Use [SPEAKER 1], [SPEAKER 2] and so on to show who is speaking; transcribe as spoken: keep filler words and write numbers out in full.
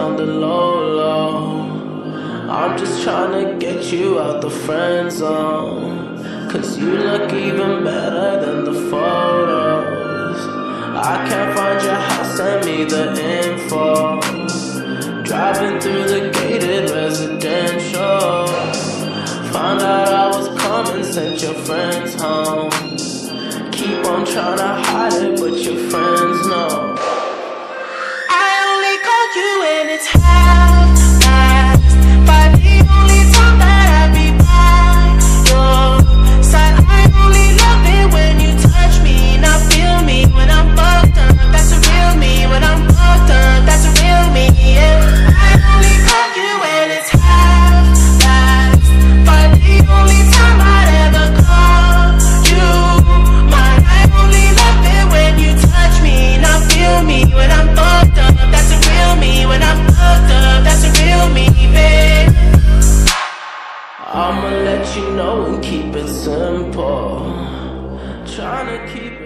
[SPEAKER 1] on the low, low. I'm just trying to get you out the friend zone, cause you look even better than the photos. I can't find your house, send me the info. Driving through the gated residential, found out I was coming, sent your friends home. Keep on trying to hide it, but your friends know.
[SPEAKER 2] I only call you when it's half past five, the only time that I be by your side. I only love it when you touch me, not feel me when I'm fucked up. That's a real me. When I'm fucked up, that's a real me, yeah. I only call you when it's half past five, the only time I'd ever call you mine. I only love it when you touch me, not feel me when I'm fucked up. That's a real me. When I'm fucked up, that's a real me, babe.
[SPEAKER 1] I'ma let you know and keep it simple. Tryna keep